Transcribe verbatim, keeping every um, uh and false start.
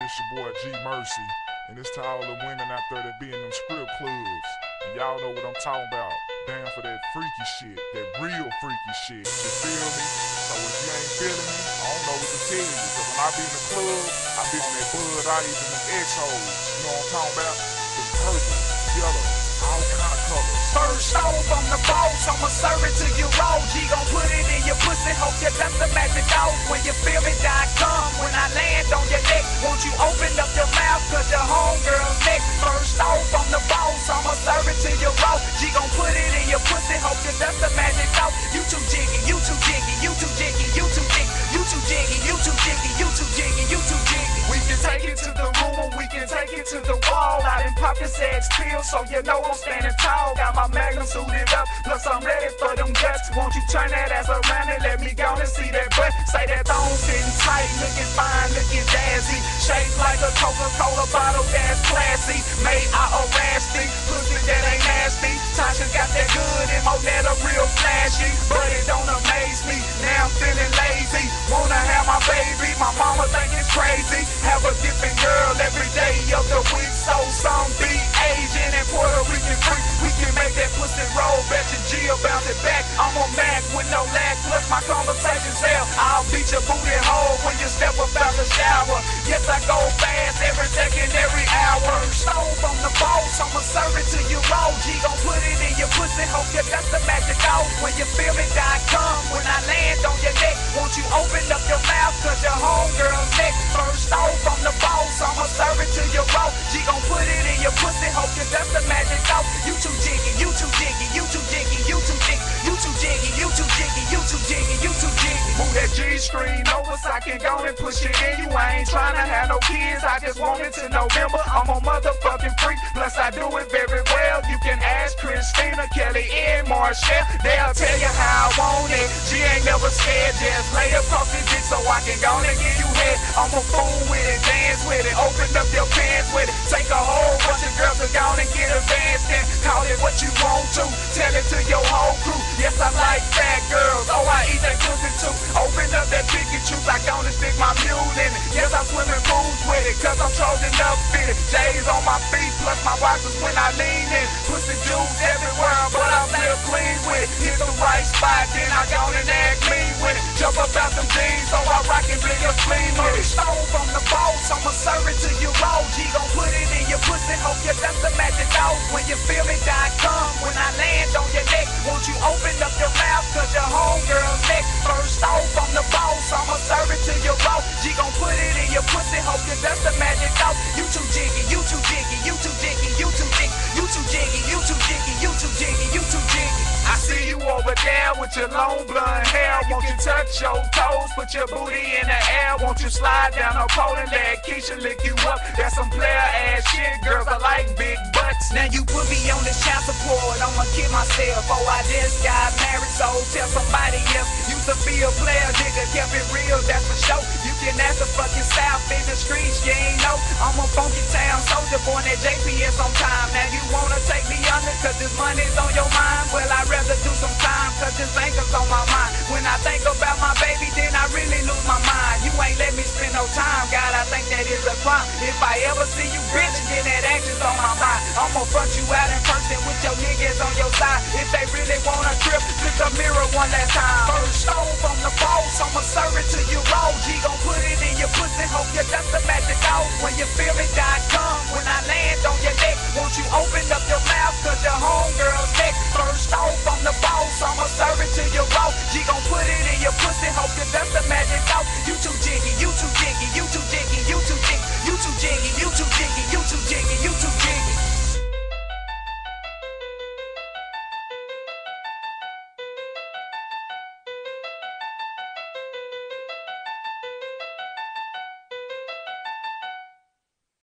It's your boy gmurcee, and it's to all the women out there that be in them strip clubs. And y'all know what I'm talking about. Down for that freaky shit, that real freaky shit. You feel me? So if you ain't feeling me, I don't know what to tell you. Cause when I be in the club, I be on that bud out even them X-hoes. You know what I'm talking about? It's purple, yellow, all kind of colors. First off, I'm the boss, I'ma serve it to you raw. G gon' put it in your pussy, hope you that's the magic dog. When you feel me, I come. When I land on your neck, won't you open up your mouth, cause your homegirl's next. First off, I'm the boss, I'ma serve it to you raw. G gon' put it in your pussy, hope you that's the magic dog. You too jiggy, you too jiggy, you too jiggy, you too jiggy, you too jiggy, you too jiggy, you too jiggy, you too jiggy. We can take it to the room, we can take it to the wall. I done popped the sex pill, so you know I'm standing tall. Got my magnum suited up, plus I'm ready for them guts. Won't you turn that ass around and let me go and see that butt? Say that thong sitting tight, looking fine, looking jazzy. Shaped like a Coca-Cola bottle, that's classy. Made out of rasty, pussy that ain't nasty. Tasha got that good and more that a real flashy. But it don't amaze me, now I'm feeling lazy. Wanna have my baby, my mama think it's crazy. Have a different girl every day of the week. So some be Asian and Puerto Rican freak. We can make that pussy roll, bet your G will bounce it back. I'm a Mac with no lag, plus my conversation's hell. I'll beat your booty hole when you step up out the shower. Yes, I go fast every second, every hour. Stole from the boss, I'ma serve it to you raw. G gon' put it in your pussy, hope you got the magic out. When you feel me, I come. When I land on your neck, won't you open up your mouth, cause your homegirl's next. First off, I'm the boss, I'ma serve it to you raw. G gon' put it in your pussy, hope you got the magic out. You too jiggy, you too jiggy, you too jiggy, you too jiggy, you too jiggy, you too jiggy, you too jiggy, you too jiggy. Move that G screen over so I can go and push it in you. I ain't tryna have no kids, I just want it to November. I'm a motherfucking freak, plus I do it very well. You can ask Christina, Kelly, and Marshall. They'll tell you how I want it. G ain't never scared, just lay across the dick so I can go and give you head. I'm a fool with it, dance with it, open up your pants with it. Take a whole bunch of girls to go and get advanced and call it what you want to. Tell it to your whole crew. Yes, I like fat girls. Oh, I eat that pussy too. Open up that picket truth. I gonna stick my mule in it. Yes, I'm swimming pools with it, cause I'm Trojan up fitted. J's on my feet, plus my boxes when I lean in. Pussy juice everywhere, but I feel clean with it. Hit the right spot, then I go and act clean with it. Jump up out them jeans, so I rock and bring a clean with it. Stole from the boss, I'ma serve it to you raw. G gon' put it in your pussy, hope you that's the magic out. When you feel me, I come. When I land on your neck, won't you open up your mouth, cause your homegirl's next. First off, I'm the boss, I'ma serve it to you raw. G gon' put it in your pussy, hope you that's the magic out. You too jiggy, you too jiggy, you too jiggy, you too jiggy, you too jiggy, you too jiggy, you too jiggy, you too jiggy. I see you over there with your long blonde hair. Won't you touch your toes, put your booty in the air? Won't you slide down her pole and let Keisha lick you up? That's some player ass shit, girls, I like big butts. Now you put me on this child support, I'ma kill myself. Oh, I just got married, so tell somebody else. Used to be a player, nigga, kept it real, that's for sure. You can ask the fucking South in the streets, you ain't know. I'm a funky town soldier, born at J P S on time. Now you wanna take me under, cause this money's on your mind. Well, I'd rather do some time, cause this anchor's on my mind. When I think about my baby, then I really lose my mind. You ain't let me spend no time, God, I think that is a crime. If I ever see you bitch, then that action's on my mind. I'ma front you out in person with your niggas on your side. If they really wanna trip, flip the mirror one last time. First stole from the boss, I'ma serve it to you raw. G gon' put it in your pussy, hope you that's the magic out. When you feel it, I come. When I land on your neck, won't you open up your mouth, cause your homegirl's next. First off, I'm the boss, I'ma serve it to you raw. G gon' put it in your pussy, hope you that's the magic out. You too jiggy,